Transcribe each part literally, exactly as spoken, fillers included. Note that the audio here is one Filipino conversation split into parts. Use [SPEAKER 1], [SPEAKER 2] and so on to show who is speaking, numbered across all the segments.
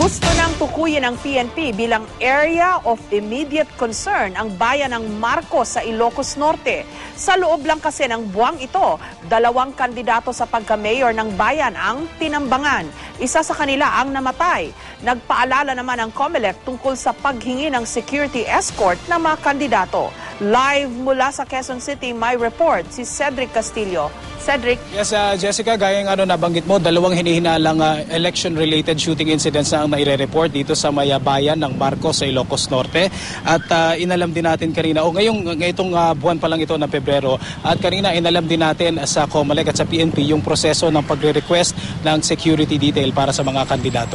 [SPEAKER 1] Gusto nang tukuyin ng P N P bilang Area of Immediate Concern ang bayan ng Marcos sa Ilocos Norte. Sa loob lang kasi ng buwang ito, dalawang kandidato sa pagka-mayor ng bayan ang tinambangan. Isa sa kanila ang namatay. Nagpaalala naman ang COMELEC tungkol sa paghingi ng security escort ng mga kandidato. Live mula sa Quezon City, may report si Cedric Castillo. Cedric.
[SPEAKER 2] Yes, uh, Jessica, gaya ng ano nabanggit mo, dalawang hinihinalang uh, election-related shooting incidents na ang naire-report dito sa Mayabayan ng Marcos sa Ilocos Norte. At uh, inalam din natin kanina, o ngayong, ngayong uh, buwan pa lang ito na Pebrero, at kanina inalam din natin sa COMELEC at sa P N P yung proseso ng pagre-request ng security detail para sa mga kandidato.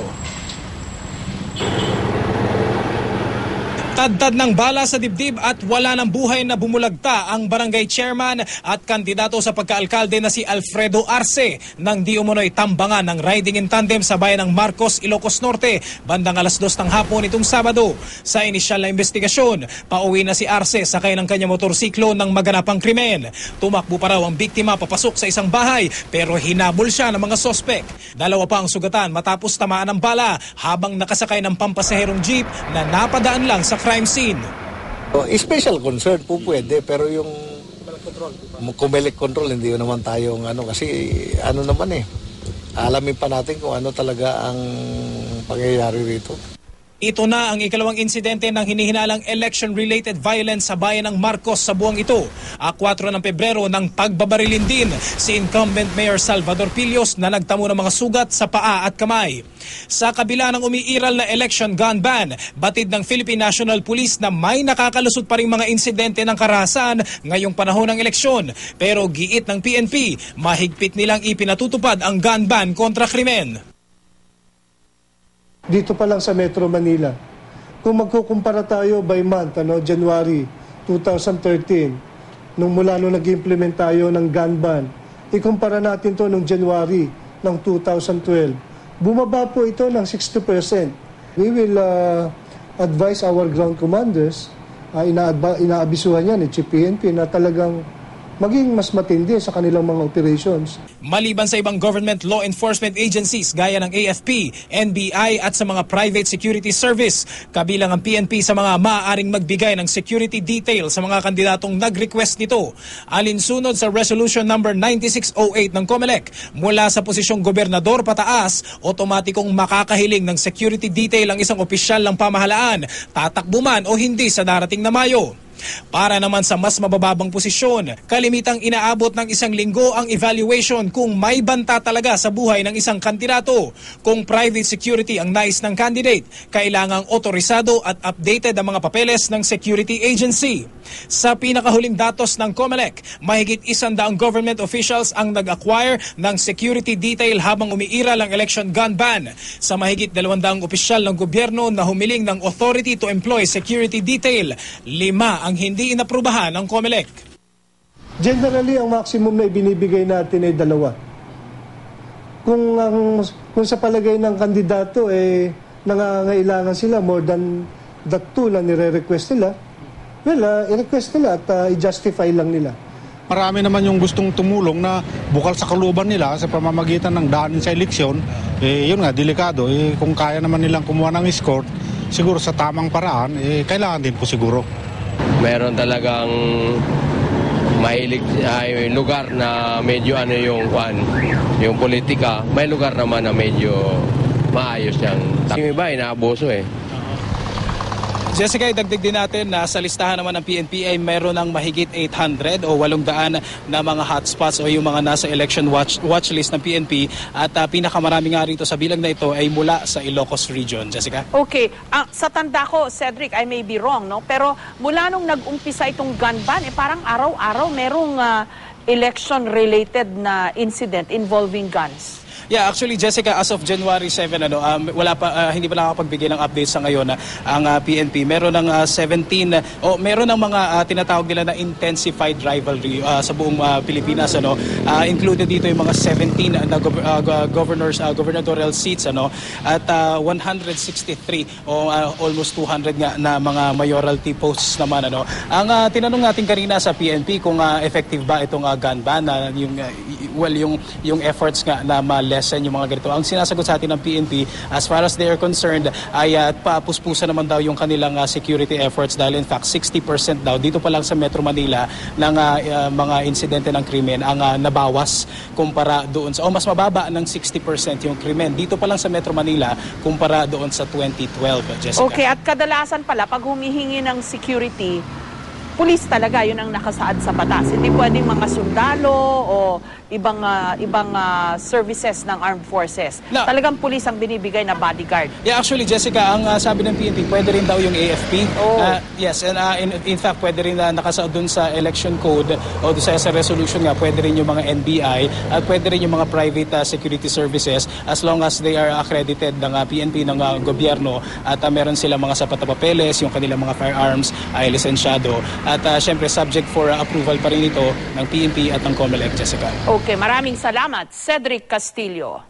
[SPEAKER 2] Tadtad ng bala sa dibdib at wala ng buhay na bumulagta ang barangay chairman at kandidato sa pagkaalkalde na si Alfredo Arce nang di umunoy tambangan ng riding in tandem sa bayan ng Marcos, Ilocos Norte bandang alas dos ng hapon itong Sabado. Sa inisyal na investigasyon, pauwi na si Arce sakay ng kanyang motorsiklo ng maganapang krimen. Tumakbo pa raw ang biktima papasok sa isang bahay pero hinabol siya ng mga sospek. Dalawa pa ang sugatan matapos tamaan ng bala habang nakasakay ng pampasaherong jeep na napadaan lang sa crime scene.
[SPEAKER 3] Oh, special concern po pwede, pero yung COMELEC control hindi yun naman tayong ano, kasi ano naman eh, alamin pa natin kung ano talaga ang pangyayari rito.
[SPEAKER 2] Ito na ang ikalawang insidente ng hinihinalang election-related violence sa bayan ng Marcos sa buwang ito. A kwatro ng Pebrero ng pagbabarilin din si incumbent Mayor Salvador Pillos na nagtamo ng mga sugat sa paa at kamay. Sa kabila ng umiiral na election gun ban, batid ng Philippine National Police na may nakakalusot pa ring mga insidente ng karahasan ngayong panahon ng eleksyon. Pero giit ng P N P, mahigpit nilang ipinatutupad ang gun ban kontra krimen.
[SPEAKER 4] Dito pa lang sa Metro Manila. Kung magkukumpara tayo by month, ano, January twenty thirteen, nung mula nung nag-implement tayo ng gun ban, ikumpara natin to nung January ng two thousand twelve. Bumaba po ito ng sixty percent. We will uh, advise our ground commanders, uh, ina- inaabisuhan yan ni Chief P N P na talagang maging mas matindi sa kanilang mga operations.
[SPEAKER 2] Maliban sa ibang government law enforcement agencies gaya ng A F P, N B I at sa mga private security service, kabilang ang P N P sa mga maaaring magbigay ng security detail sa mga kandidatong nag-request nito. Alinsunod sa Resolution number ninety-six oh eight ng COMELEC, mula sa posisyong gobernador pataas, otomatikong makakahiling ng security detail ang isang opisyal ng pamahalaan, tatakbo man o hindi sa darating na Mayo. Para naman sa mas mabababang posisyon, kalimitang inaabot ng isang linggo ang evaluation kung may banta talaga sa buhay ng isang kandidato. Kung private security ang nais ng candidate, kailangang otorisado at updated ang mga papeles ng security agency. Sa pinakahuling datos ng COMELEC, mahigit isandaang government officials ang nag-acquire ng security detail habang umiiral ang election gun ban. Sa mahigit dalawandang opisyal ng gobyerno na humiling ng authority to employ security detail, lima ang hindi inaprubahan ng COMELEC.
[SPEAKER 4] Generally, ang maximum na ibinibigay natin ay dalawa. Kung, ang, kung sa palagay ng kandidato, eh, nangangailangan sila more than that two na nire-request nila, well, uh, i-request nila at uh, i-justify lang nila.
[SPEAKER 5] Marami naman yung gustong tumulong na bukal sa kaluban nila sa pamamagitan ng daanin sa eleksyon. Eh, yun nga, delikado. Eh, kung kaya naman nilang kumuha ng escort, siguro sa tamang paraan, eh, kailangan din po siguro.
[SPEAKER 6] Meron talagang mahilig ay lugar na medyo ano yung kwan, yung politika. May lugar naman na medyo maayos yang. Yung iba inaabuso eh.
[SPEAKER 2] Jessica, idagdag din natin na sa listahan naman ng P N P ay mayroon ng mahigit eight hundred o eight hundred na mga hotspots o yung mga nasa election watch, watch list ng P N P at uh, pinakamarami nga rito sa bilang na ito ay mula sa Ilocos Region. Jessica?
[SPEAKER 1] Okay. Uh, sa tanda ko, Cedric, I may be wrong, no? Pero mula nung nag-umpisa itong gun ban, eh, parang araw-araw merong uh, election-related na incident involving guns.
[SPEAKER 2] Yeah, actually Jessica, as of January seventh, ano, um, wala pa uh, hindi pa nakakapagbigay ng update sa ngayon na uh, ang uh, P N P meron ng uh, seventeen o oh, meron ng mga uh, tinatawag nila na intensified rivalry uh, sa buong uh, Pilipinas, ano. Uh, included dito yung mga seventeen na uh, uh, governors uh, gubernatorial seats, ano, at uh, one hundred sixty-three o uh, almost two hundred nga na mga mayoralty posts naman, ano. Ang uh, tinanong natin kanina sa P N P kung uh, effective ba itong uh, gun ban, uh, yung uh, well yung yung efforts nga na ma i-lessen yung mga ganito. Ang sinasagot sa atin ng P N P, as far as they are concerned, ay uh, papuspusan naman daw yung kanilang uh, security efforts dahil in fact sixty percent daw dito pa lang sa Metro Manila ng uh, uh, mga insidente ng krimen ang uh, nabawas kumpara doon sa, o mas mababa ng sixty percent yung krimen dito pa lang sa Metro Manila kumpara doon sa twenty twelve, Jessica.
[SPEAKER 1] Okay, at kadalasan pala pag humihingi ng security, pulis talaga yun ang nakasaad sa batas. Hindi pwedeng mga sundalo o ibang uh, ibang uh, services ng armed forces.
[SPEAKER 2] No.
[SPEAKER 1] Talagang pulis ang binibigay na bodyguard.
[SPEAKER 2] Yeah, actually, Jessica, ang uh, sabi ng P N P, pwede rin daw yung A F P.
[SPEAKER 1] Oh.
[SPEAKER 2] Uh, yes, and uh, in, in fact, pwede rin uh, nakasaad dun sa election code o dun sa, sa resolution nga, pwede rin yung mga N B I at pwede rin yung mga private uh, security services as long as they are accredited ng uh, P N P ng uh, gobyerno at uh, meron silang mga sapat na papeles, yung kanilang mga firearms ay lisensyado. At uh, syempre, subject for uh, approval pa rin ito ng P N P at ng COMELEC, Jessica.
[SPEAKER 1] Okay, maraming salamat, Cedric Castillo.